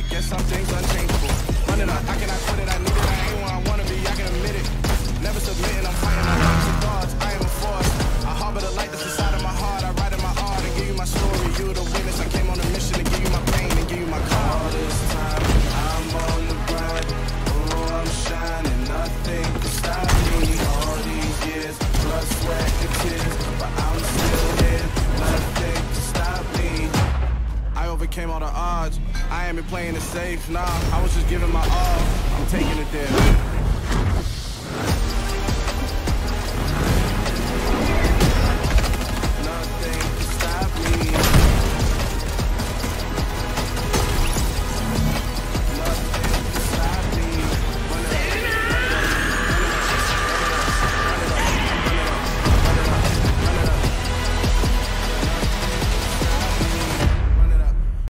guess some things unchangeable. Running up, I cannot quit it, I need it, I ain't where I wanna be, I can admit it. Never submitting, I'm fighting my thoughts and thoughts, I am a force. I harbor the light that's inside of my heart, I write in my art and give you my story. You the witness, I came on a mission to give you my pain and give you my call. All this time, I'm on the grind, oh, I'm shining, nothing can stop me. All these years, blood, sweat, and tears, but I'm still here, nothing can stop me. I overcame all the odds, I ain't been playing it safe, nah, I was just giving my all, I'm taking it there.